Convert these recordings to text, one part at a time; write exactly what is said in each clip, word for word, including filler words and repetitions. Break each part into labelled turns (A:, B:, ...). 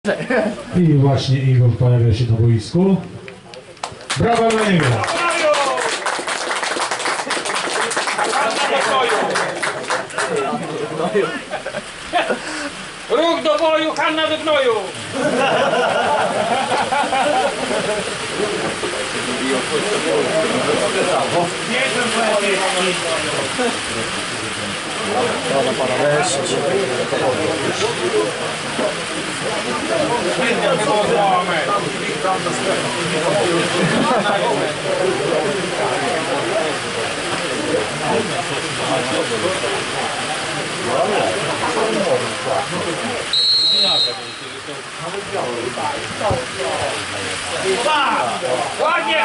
A: I właśnie Igor pojawia się na boisku. Brawo dla niego!
B: Ruch do boju, Hanna do gnoju!
C: Dobra, pana weź.
B: Ładnie!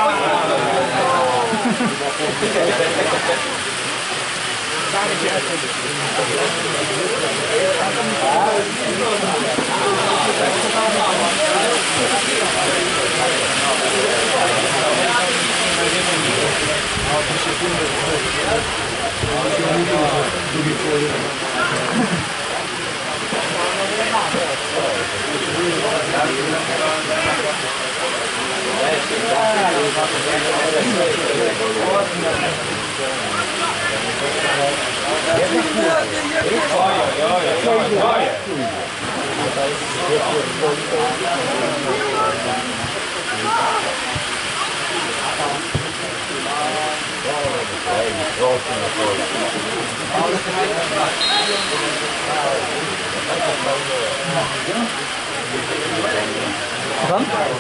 C: Pan?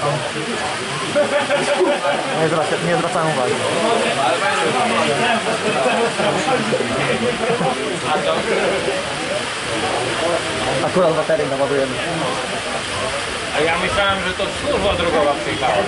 C: Nie, zwraca, nie zwracałem uwagi. Akurat baterię naładujemy.
B: A ja myślałem, że to służba drogowa przyjechała.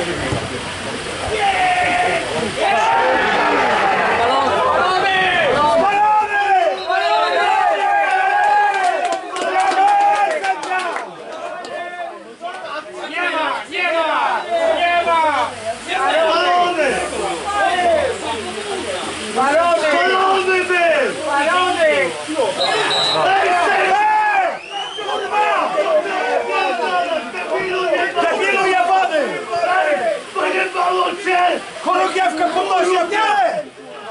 D: Chorągiewka podnosi, a nie!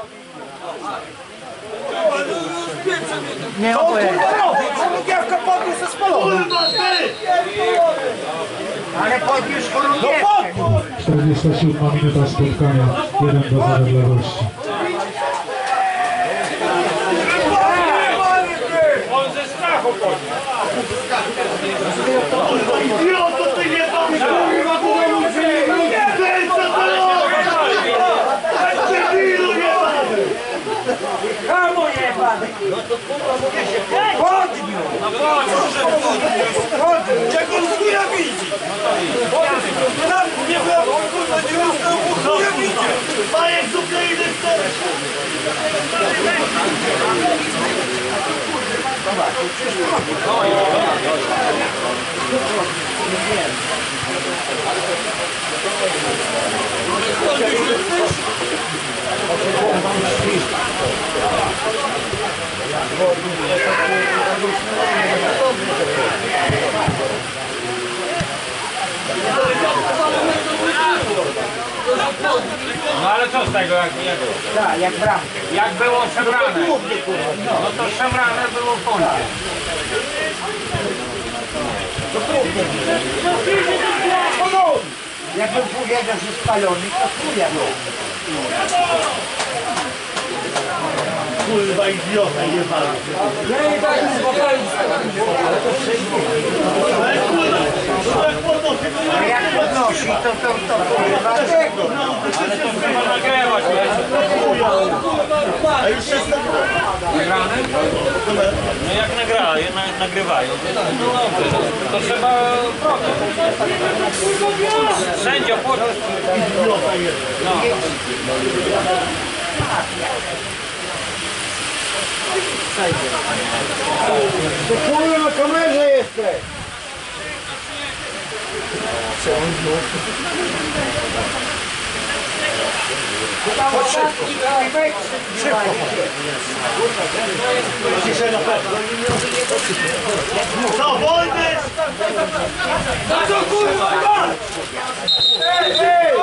C: Nie mam pojęcia.
D: Chorągiewka podniósł ze spalony! Ale podniósł chorągiewkę!
A: czterdziesta siódma minuta spotkania. jeden do zera dla gości.
B: On ze strachu podniósł.
D: Idioto, ty nie dobrze! Kamo jebany! No to kurwa mówię się podniósł!
B: No podniósł!
D: Podniósł! Jak on chuja widzi! Tam nie było, kurwa nie ustał, bo chuja widzi! Majek z Ukrainy chce!
B: No ale co z tego, jak, jak,
D: Tak, jak bramkę.
B: jak było szemrane? No to szemrane było w kącie.
D: Jakbym powiedział, że spalony, to chuja był. Kurwa idiota, jebany. Ja nie tak spokojnie. Ale to wszystko. Ale jak podnosi, to to to kurwa tego.
B: Ale to trzeba nagrywać,
D: A już jest
B: nagrane? No jak nagra, je na, nagrywają, to, no dobrze, to trzeba problem. Sędzia poszedł. No.
D: To kurwa na kamerze jesteś! Ciszej na pewno. Co, wolny? No co kurwa? Ej, ej!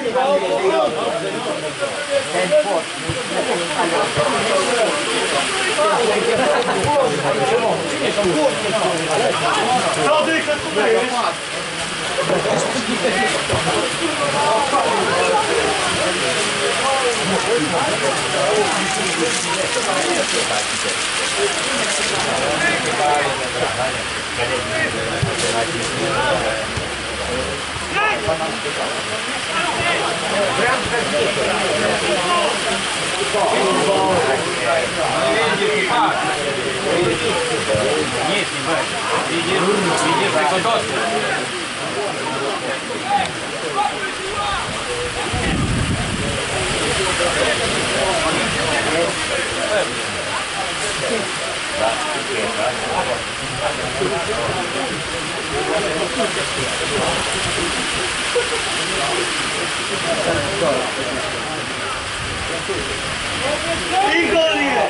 D: Co ty chcesz powiedzieć?
B: Nic nie weź. Widzisz, widzisz tylko dosyć.
D: Igor nie!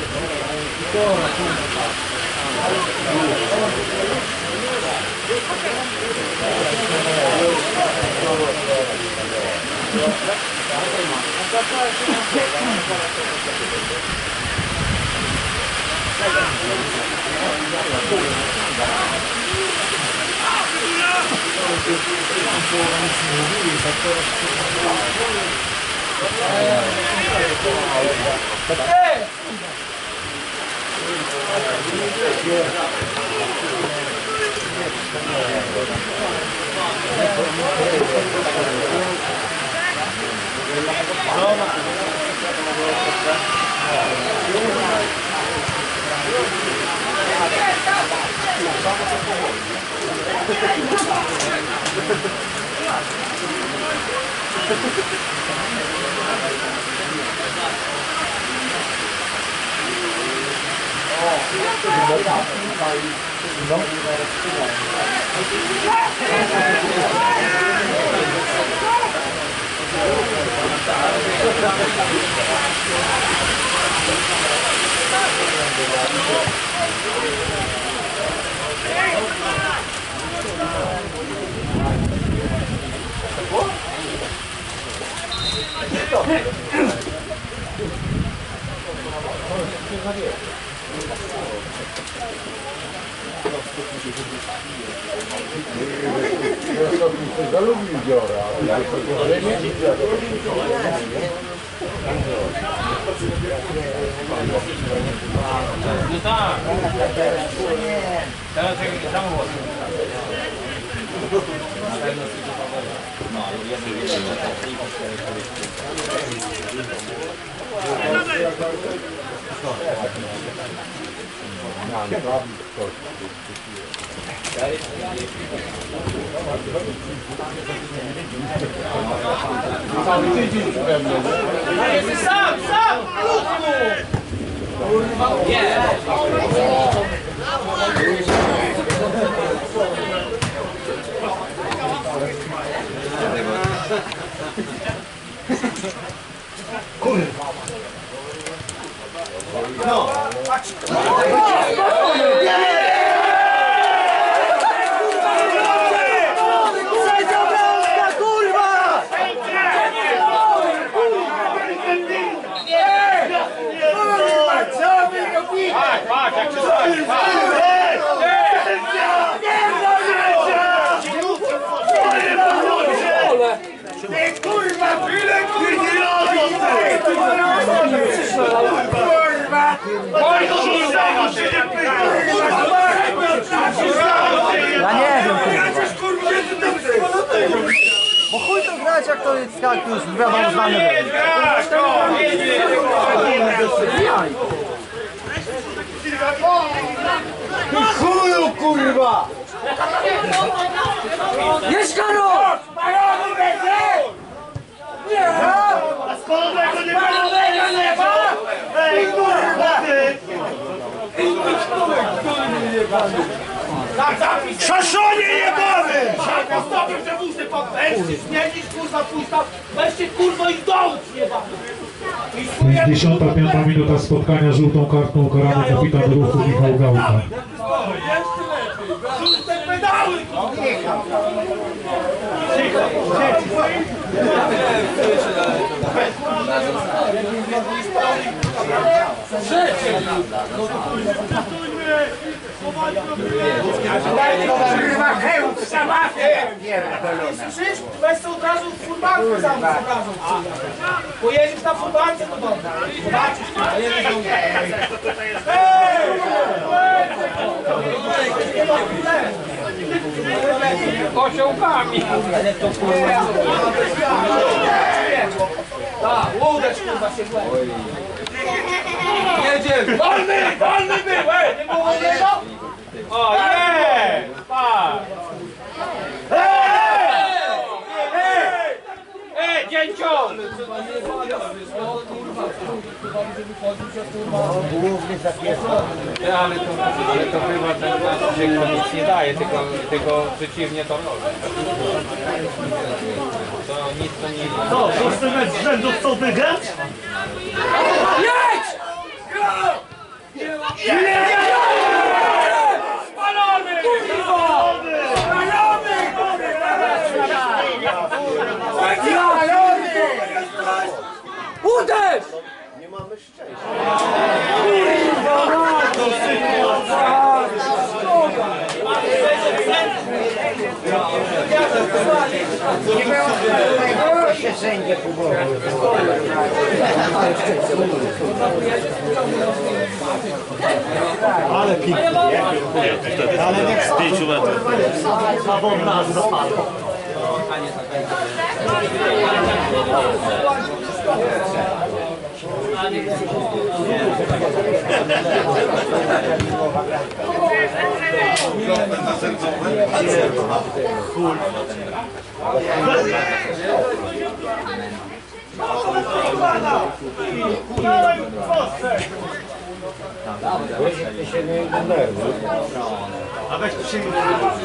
E: Zalubił dziora, ale nie
B: No tak. Teraz jak samochód.
D: Sam, sam! No!
B: Patrz, jak się stoi.
D: Ty kurwa, ile kurwa! Kurwa!
C: Ja nie wiem, kurwa. Bo chuj to grać, jak to jest, jak już wiadomo, znamy.
E: chuju, kurwa!
C: Jedź, Karol!
D: A spalonego nie ma! Ej, kurwa! Szaszonie jebany! kurwa, weźcie zmienić, kurwa, pójść tam, weźcie, kurwa, i dołóż, jebany.
A: pięćdziesiąta piąta minuta spotkania, żółtą kartką ukarany kapitan ruchu Michał Gałka.
D: Żółte pedały, kurwa.
E: Kurwa, hełm w samatę!
D: Słyszysz? Weź sobie od razu furmankę sam pokażą. Pojedziesz na furmance, to dobrze. Zobaczysz, a nie będą...
B: Osiołkami.
D: Tak, łódecz, kurwa, się wleje.
B: Jedziemy.
D: Wolny, wolny był, ej! Nie było wolnego?
B: O, nie! Pa! Ej, dzięcioł! Ale to, ale to chyba ten nasz się nic nie daje, tylko, tylko przeciwnie to robi. To nic to nie...
D: Co, szósty mecz z rzędu chcą wygrać? Jedź! Spalony! Spalony!
C: Uderz!
E: Nie mamy szczęścia.
C: Nie było tego, się sędzia próbował.
D: Ale pięknie, ale nie z pięciu metrów. Słabą nas zapadł. A weź tu się nie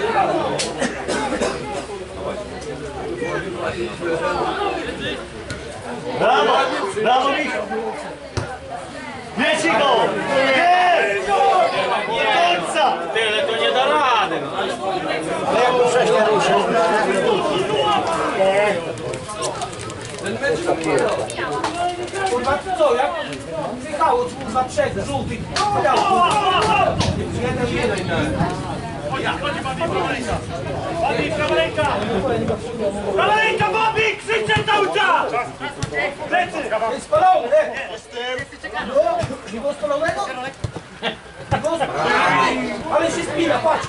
D: brawo! Brawo, Michał! Wiecie go! Nie! Do końca!
B: Tyle to nie da rady.
C: Ale jak muszę się ruszyć?
D: Kurwa, co, jak Michało, kurwa, trzech żółtych, jeden, jeden. Bobby, prawa ręka! Prawa ręka, Bobby! Krzyczę cały czas! Plecy! Jest spalony, nie? Jestem! Nie było spalonego? Nie było spalonego? Ale się spina, patrz!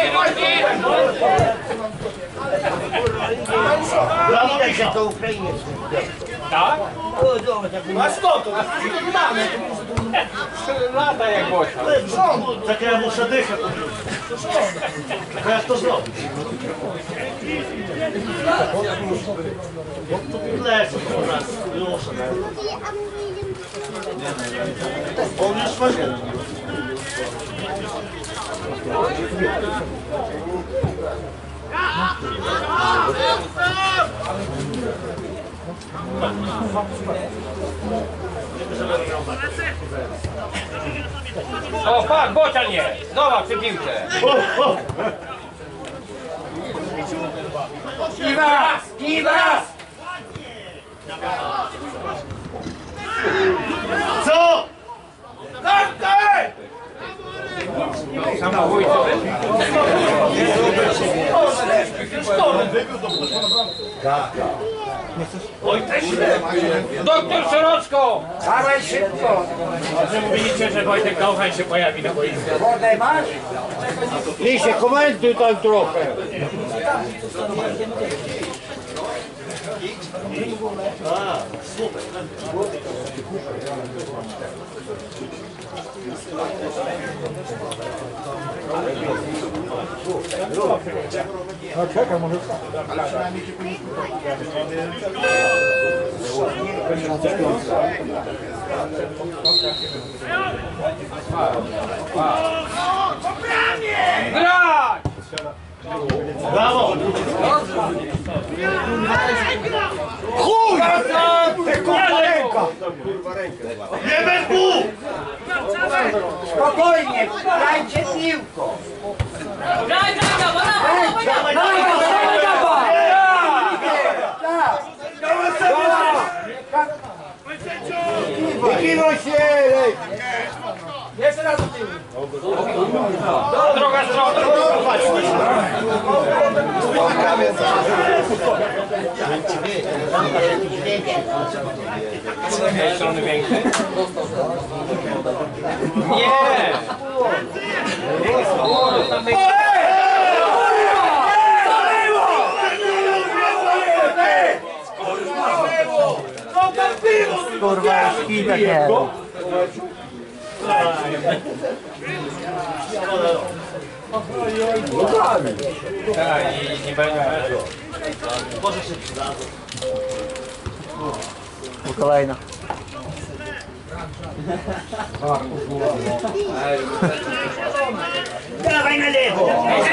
D: Brawo, Michał!
C: To Ukrainiec.
B: Tak?
D: A skąd to? Nie mamy.
B: Lata jak Gosia.
D: Tak ja muszę dychać. Tak jak to zrobić? Lecę po raz. Już. On już ma się.
B: O, pak, Bocian jest! Zobacz przy piłce.
C: Kiwa! Kiwa!
D: Co?
C: Kartę!
B: Samobójco.
D: Oj, też źle.
B: Doktor Soroczko!
C: Dawaj szybko!
B: Że mówiliście, że Wojtek Gałchań się pojawi na boisku.
C: Wodę masz?
E: Lisie, komentuj tam trochę.
C: No czekaj, może tak.
B: Grać!
D: Brawo!
E: Chuj! Ty kurwa ręka!
D: Nie bez mu!
E: Spokojnie, dajcie piłko!
F: Graj, graj, graj, graj,
E: Wykiwaj się!
D: Jeszcze raz do tyłu.
B: Droga strona! Z tej strony większy? Nie!
C: Kurwa, jest kitek, nie.
B: Tak, i nie będzie.
C: Po kolejna.
D: Dawaj na lewo!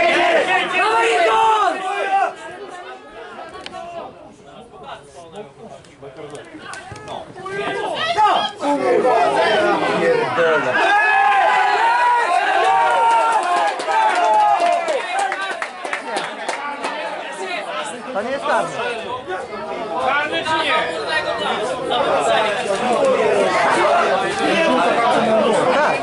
C: To nie jest karny.
B: Karny czy nie?
C: Tak.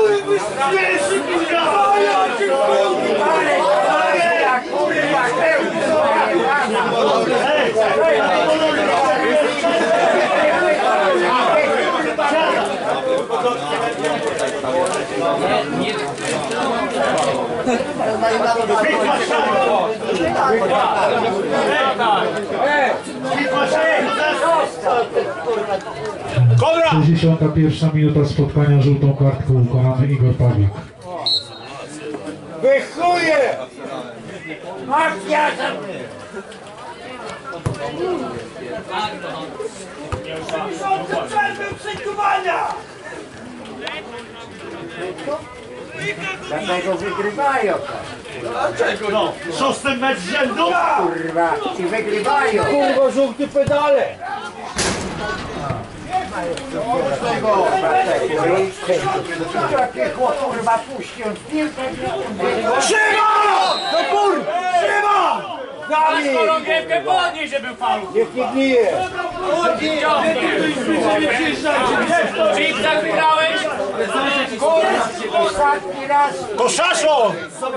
A: sześćdziesiąta pierwsza minuta spotkania, żółtą kartką ukarany Igor Pawlak.
E: Wychuje! Akcja!
D: Sądzę przerwy przejmowania!
E: Dlatego wygrywają.
D: No, szósty mecz z rzędu?
E: Kurwa, i wygrywają. Kurwa, żółty pedale. Jakie kurwa puścią piłkę.
D: Szymon! No kurwa! Szymon!
E: Dawid!
B: Chorągiewkę podnieś, żeby falu.
E: Niech nie gnije.
B: Chipsach wygrałeś?
E: Ostatni raz.
D: To Szaszon!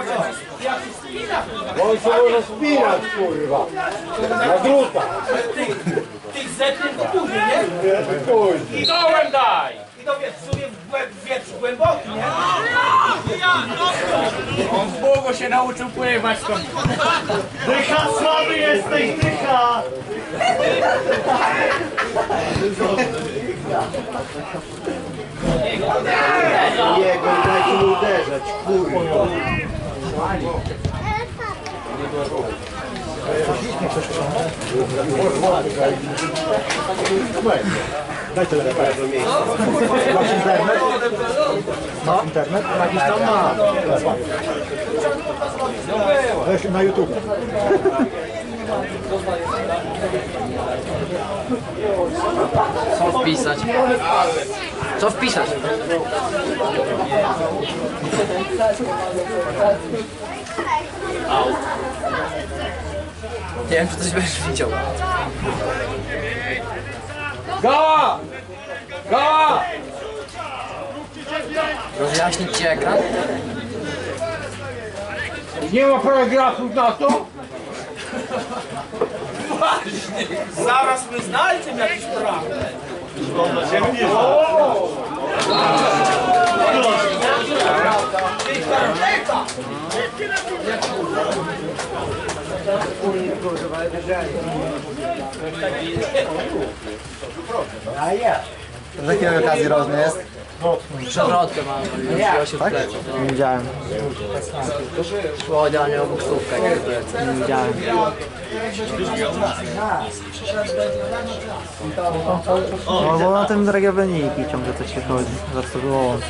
E: Bo on się może spinać, kurwa. Na druta.
D: Tych zetnych to później, nie?
E: Później.
B: I dołem daj!
D: I to wiesz, w sumie w głę- wieprz głęboki, nie?
B: On w Bogu się nauczył pływać stąd.
D: Dycha, słaby jesteś, dycha!
E: Jego dajcie mu uderzać, kurwa. Daj telefon. Masz internet? Ma internet? Jakiś tam ma. Weź na YouTube.
F: Co wpisać? Co wpisać? Nie wiem, czy coś będziesz widział.
E: Gała! Gała!
F: Rozjaśnić ci ekran?
E: Nie ma paragrafów na to?
D: Zaraz my znajdziemy jakiś prawo.
E: A ja.
C: Z jakiej okazji rożny jest?
F: Przewrotkę mam, wziął się w
C: Tak?
F: plecy.
C: Nie widziałem.
F: Szło idealnie o buksówkę, nie w plecy.
C: Nie widziałem. No bo na tym drogie wyniki ciągle coś się chodzi. Zawsze było łące.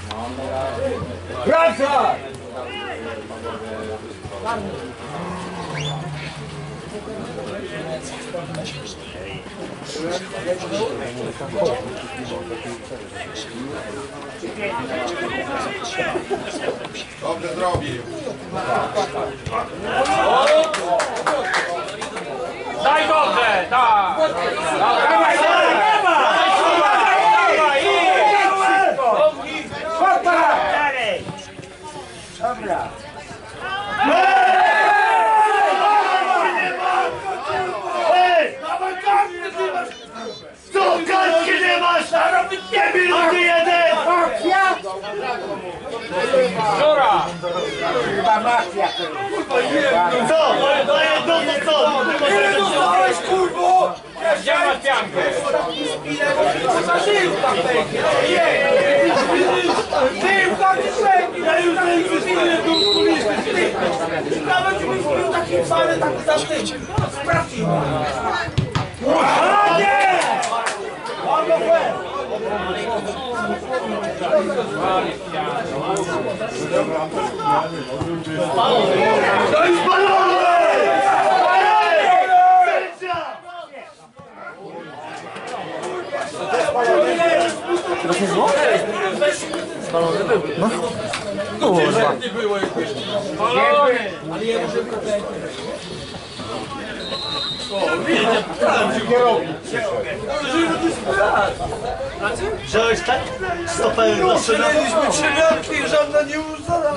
E: Wracaj!
G: Dobrze zrobił.
B: Daj dobrze, tak!
D: Dawaj, dalej!
E: Dobra.
D: Co, kartki nie masz? A robić nie minuty jeden!
E: Mafia?
B: Żura!
E: Chyba mafia.
D: Co? To jedno to co?
E: Nie dostałeś, kurwo!
B: Gdzie masz piankę?
E: Żył tam będzie! Żył tam będzie!
D: Ja już nie przyjdę tu kulisy!
E: Nawet byś był taki fany, taki zamknięty. Sprawdź!
D: Ładnie! To jest balony!
C: Teraz nie było? Spalony był. No. Kurwa.
D: Wziąłeś tak? Stopery na szynę?
E: Mieliśmy trzymiarki i żadna nie uznana.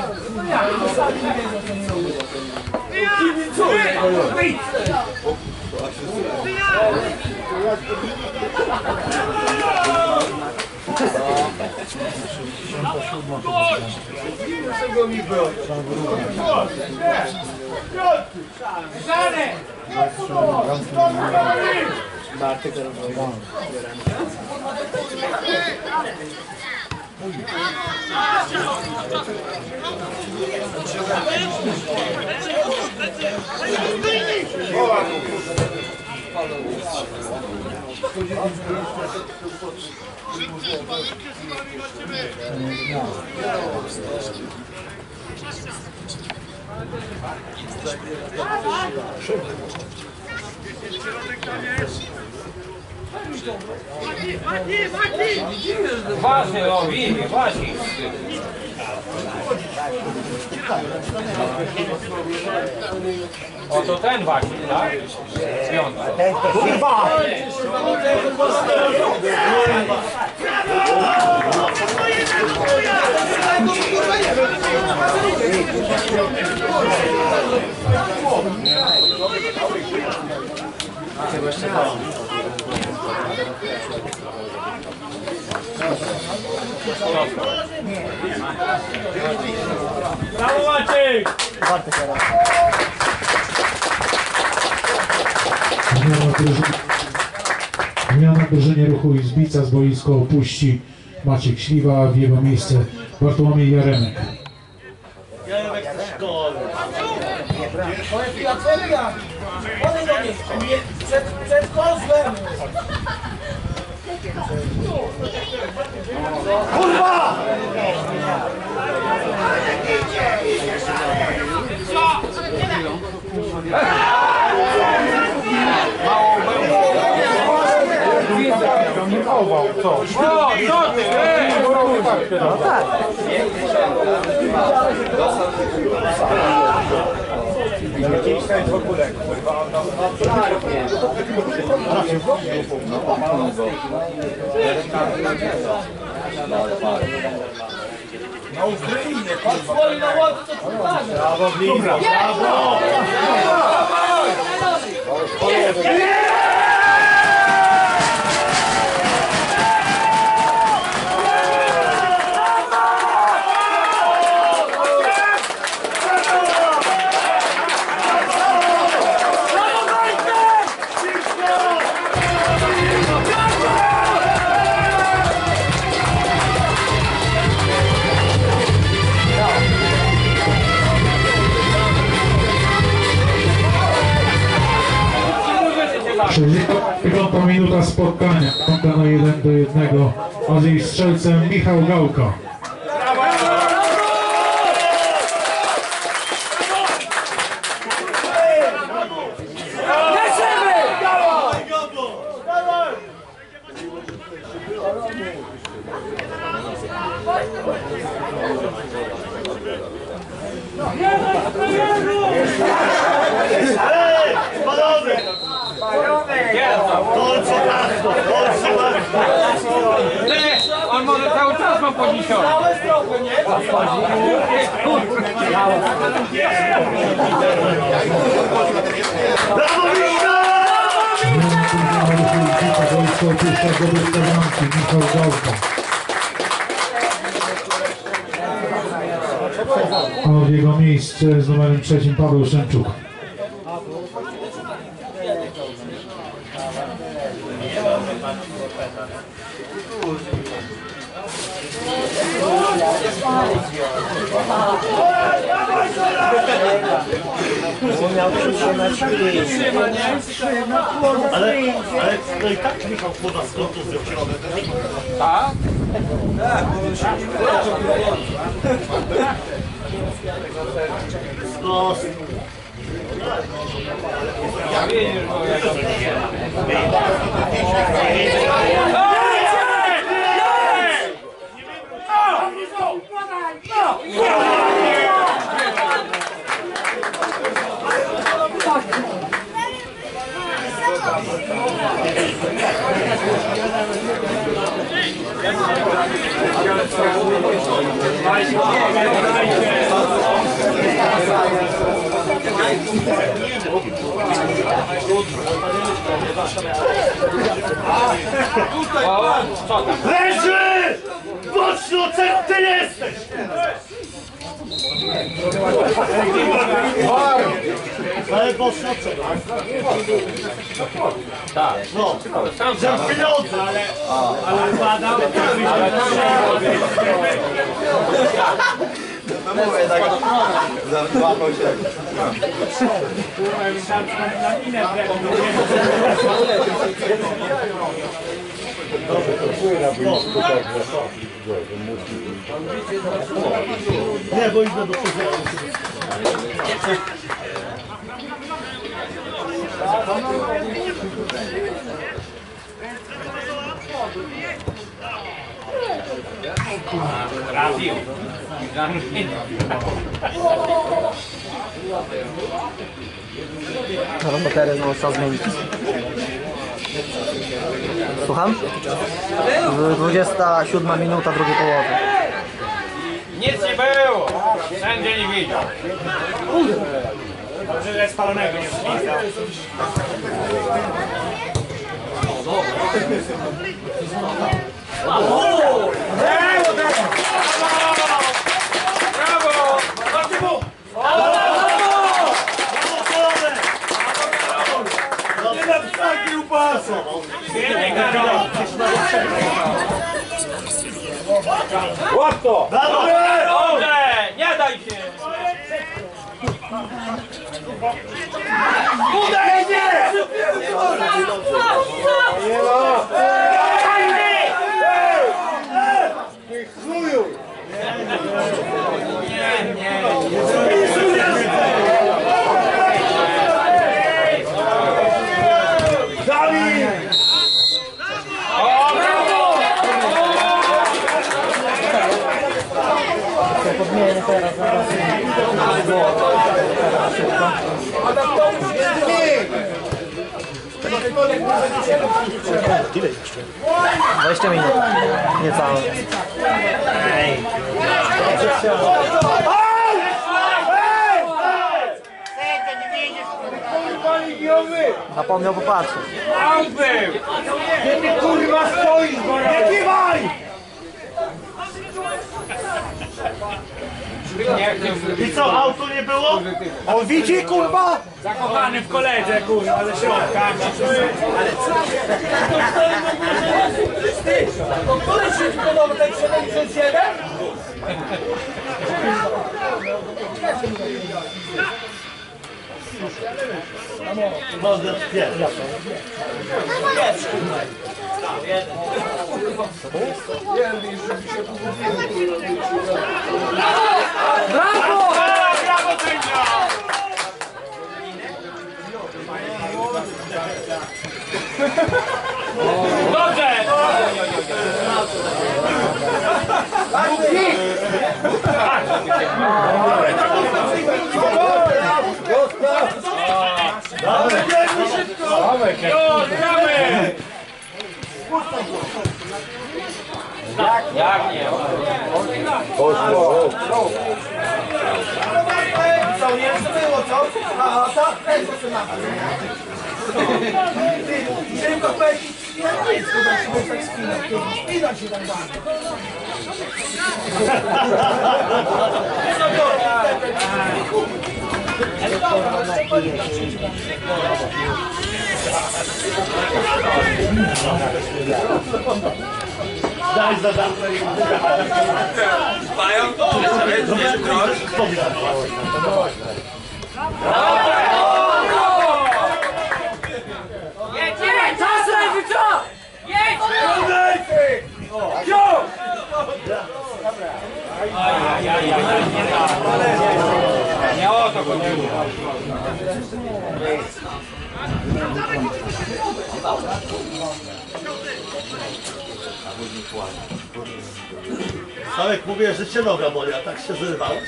B: Właśnie, o, widzisz, właśnie. O, to ten właśnie, tak? Piątka.
E: Kurwa!
D: Brawo Maciek!
C: Bartek teraz.
A: Zmiana drużyny, zmiana drużynie ruchu Izbica z boiska opuści Maciek Śliwa, a w jego miejsce Bartłomiej Jaremek.
D: Jaremek z szkoły.
E: Filatelia! Odejdź do mnie! Nie, przed, przed kozłem!
D: Kurwa!
B: O, co ty, ej!
C: No tak.
E: Na Ukrainie, kurwa! Na ładce, to co
D: Brawo, Bliza! Brawo!
A: sześćdziesiąta piąta minuta spotkania. Spotkano jeden do jednego, a z jej strzelcem Michał Gałka.
D: Ej, spalony! Dolce Castro, Dolce Castro!
B: On może cały czas ma podniesiony.
D: Brawo, Michał!
A: Wojsko opuszcza do Wystawianki, Michał Gałka. A w jego miejsce z numerem trzecim Paweł Szymczuk.
D: Ale, ale no i tak Michał poda z kontuzją w środek.
B: Tak?
D: No, leży! Mocno, co ty jesteś? Ale mocno co?
B: Tak.
D: No, za pieniądze, ale... Ale padał...
E: No mówię tak, złapał się.
D: Nie, bo idę do pokoju.
B: Radio.
C: Baterię znowu trzeba zmienić. Słucham? dwudziesta siódma minuta drugiej połowy.
B: Nic nie było. Sędzia nie widział.
D: Dobrze, że spalonego nie przyjdzie. Nie na psaki upasa!
B: Łap to!
D: Dobrze!
B: Dobrze! Nie daj się!
D: Udernie!
C: Podmienię teraz, zaraz. dwadzieścia minut. Niecałe. Zapomniał popatrzeć.
B: Tam był!
D: Gdzie ty kurwa stoisz, bo nie kiwaj! I co, auto nie było? On widzi, kurwa?
B: Zakochany w koledze, kurwa, ze środka.
D: To który się podoba, ten siedemdziesiąt siedem? Można pierwszy.
B: Brawo! Brawo, sędzia! Dobrze! Jak nie?
E: Co, nie wiem co było, co? A, tak, hej, co na Ty, szybko powiedzieć, ja nic, bo tak się tak spinać, ty, spinać się tam dalej. Co to?
D: Daj za damkę.
G: Mają to, nie zdrość.
D: Jedź, jedź! Czas Lewica! Jedź!
B: Nie o to chodziło.
D: Sławek mówię, że cię noga boli, a tak się zrywałeś.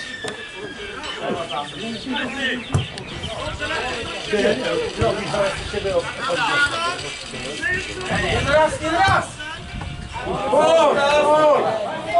D: Ty, nie, nogi zaraz z ciebie
E: Nie raz, nie raz!